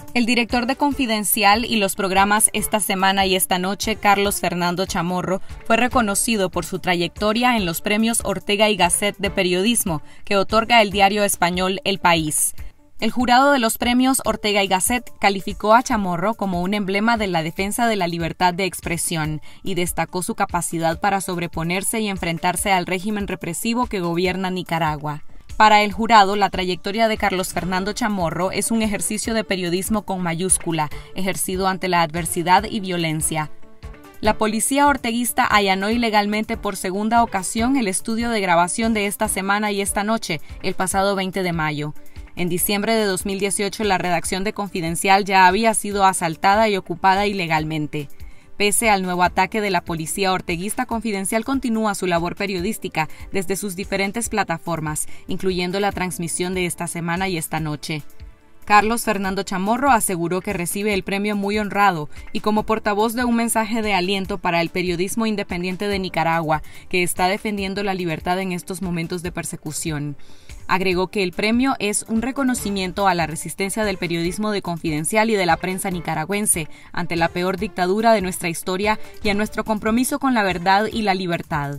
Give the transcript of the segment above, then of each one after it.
El director de Confidencial y los programas Esta Semana y Esta Noche, Carlos Fernando Chamorro, fue reconocido por su trayectoria en los premios Ortega y Gasset de periodismo que otorga el diario español El País. El jurado de los premios Ortega y Gasset calificó a Chamorro como un emblema de la defensa de la libertad de expresión y destacó su capacidad para sobreponerse y enfrentarse al régimen represivo que gobierna Nicaragua. Para el jurado, la trayectoria de Carlos Fernando Chamorro es un ejercicio de periodismo con mayúscula, ejercido ante la adversidad y violencia. La policía orteguista allanó ilegalmente por segunda ocasión el estudio de grabación de Esta Semana y Esta Noche, el pasado 20 de mayo. En diciembre de 2018, la redacción de Confidencial ya había sido asaltada y ocupada ilegalmente. Pese al nuevo ataque de la policía orteguista, Confidencial continúa su labor periodística desde sus diferentes plataformas, incluyendo la transmisión de Esta Semana y Esta Noche. Carlos Fernando Chamorro aseguró que recibe el premio muy honrado y como portavoz de un mensaje de aliento para el periodismo independiente de Nicaragua, que está defendiendo la libertad en estos momentos de persecución. Agregó que el premio es un reconocimiento a la resistencia del periodismo de Confidencial y de la prensa nicaragüense ante la peor dictadura de nuestra historia y a nuestro compromiso con la verdad y la libertad.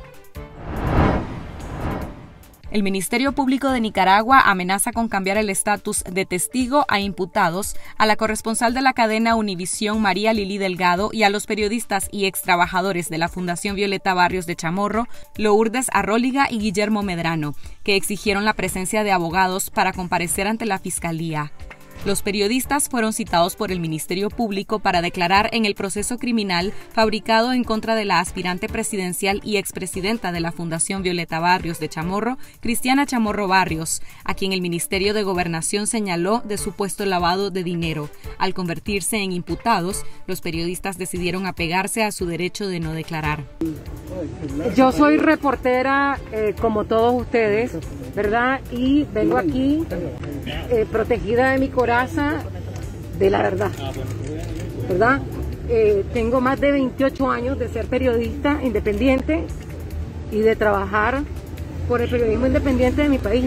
El Ministerio Público de Nicaragua amenaza con cambiar el estatus de testigo a imputados a la corresponsal de la cadena Univisión María Lili Delgado y a los periodistas y extrabajadores de la Fundación Violeta Barrios de Chamorro, Lourdes Arróliga y Guillermo Medrano, que exigieron la presencia de abogados para comparecer ante la Fiscalía. Los periodistas fueron citados por el Ministerio Público para declarar en el proceso criminal fabricado en contra de la aspirante presidencial y expresidenta de la Fundación Violeta Barrios de Chamorro, Cristiana Chamorro Barrios, a quien el Ministerio de Gobernación señaló de supuesto lavado de dinero. Al convertirse en imputados, los periodistas decidieron apegarse a su derecho de no declarar. Yo soy reportera como todos ustedes, ¿verdad? Y vengo aquí protegida de mi coraza de la verdad, ¿verdad? Tengo más de 28 años de ser periodista independiente y de trabajar por el periodismo independiente de mi país.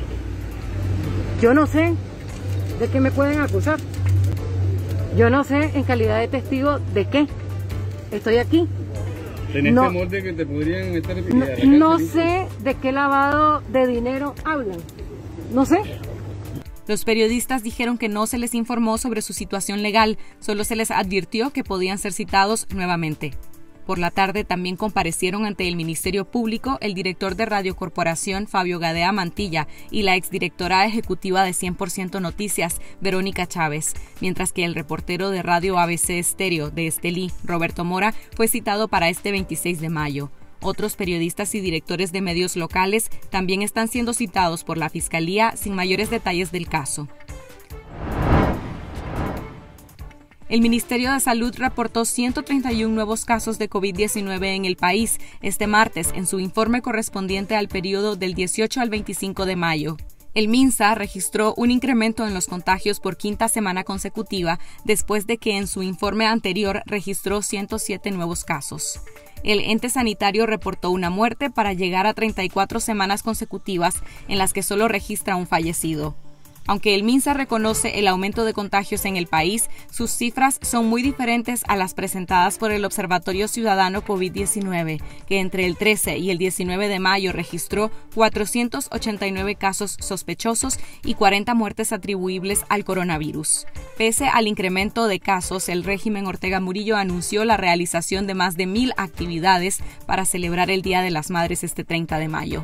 Yo no sé de qué me pueden acusar. Yo no sé en calidad de testigo de qué estoy aquí. ¿Tenés temor de que te podrían meter en la cárcel? No sé de qué lavado de dinero hablan. No sé. Los periodistas dijeron que no se les informó sobre su situación legal, solo se les advirtió que podían ser citados nuevamente. Por la tarde también comparecieron ante el Ministerio Público el director de Radio Corporación, Fabio Gadea Mantilla, y la exdirectora ejecutiva de 100% Noticias, Verónica Chávez, mientras que el reportero de Radio ABC Estéreo de Estelí, Roberto Mora, fue citado para este 26 de mayo. Otros periodistas y directores de medios locales también están siendo citados por la Fiscalía sin mayores detalles del caso. El Ministerio de Salud reportó 131 nuevos casos de COVID-19 en el país este martes en su informe correspondiente al periodo del 18 al 25 de mayo. El MINSA registró un incremento en los contagios por quinta semana consecutiva después de que en su informe anterior registró 107 nuevos casos. El ente sanitario reportó una muerte para llegar a 34 semanas consecutivas en las que solo registra un fallecido. Aunque el MINSA reconoce el aumento de contagios en el país, sus cifras son muy diferentes a las presentadas por el Observatorio Ciudadano COVID-19, que entre el 13 y el 19 de mayo registró 489 casos sospechosos y 40 muertes atribuibles al coronavirus. Pese al incremento de casos, el régimen Ortega Murillo anunció la realización de más de 1,000 actividades para celebrar el Día de las Madres este 30 de mayo.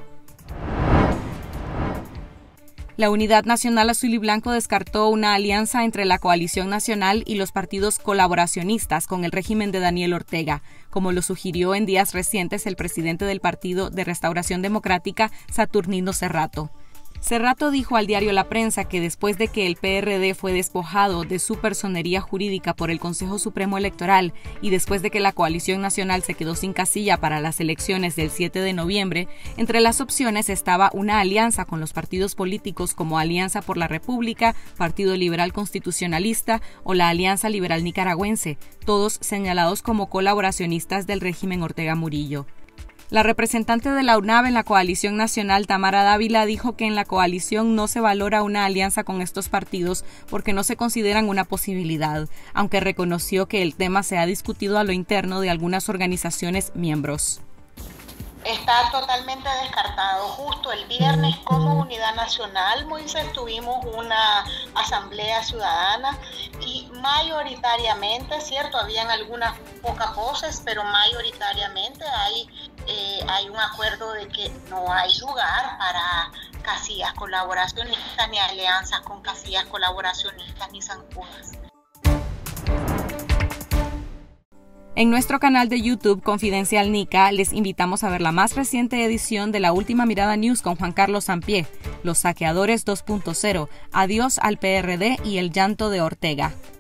La Unidad Nacional Azul y Blanco descartó una alianza entre la Coalición Nacional y los partidos colaboracionistas con el régimen de Daniel Ortega, como lo sugirió en días recientes el presidente del Partido de Restauración Democrática, Saturnino Cerrato. Cerrato dijo al diario La Prensa que después de que el PRD fue despojado de su personería jurídica por el Consejo Supremo Electoral y después de que la Coalición Nacional se quedó sin casilla para las elecciones del 7 de noviembre, entre las opciones estaba una alianza con los partidos políticos como Alianza por la República, Partido Liberal Constitucionalista o la Alianza Liberal Nicaragüense, todos señalados como colaboracionistas del régimen Ortega Murillo. La representante de la UNAV en la Coalición Nacional, Tamara Dávila, dijo que en la coalición no se valora una alianza con estos partidos porque no se consideran una posibilidad, aunque reconoció que el tema se ha discutido a lo interno de algunas organizaciones miembros. Está totalmente descartado. Justo el viernes como Unidad Nacional, Moisés, tuvimos una asamblea ciudadana y mayoritariamente, cierto, habían algunas pocas voces, pero mayoritariamente hay un acuerdo de que no hay lugar para casillas colaboracionistas, ni alianzas con casillas colaboracionistas, ni zancudas. En nuestro canal de YouTube Confidencial Nica les invitamos a ver la más reciente edición de La Última Mirada News con Juan Carlos Sampié, Los Saqueadores 2.0, Adiós al PRD y el llanto de Ortega.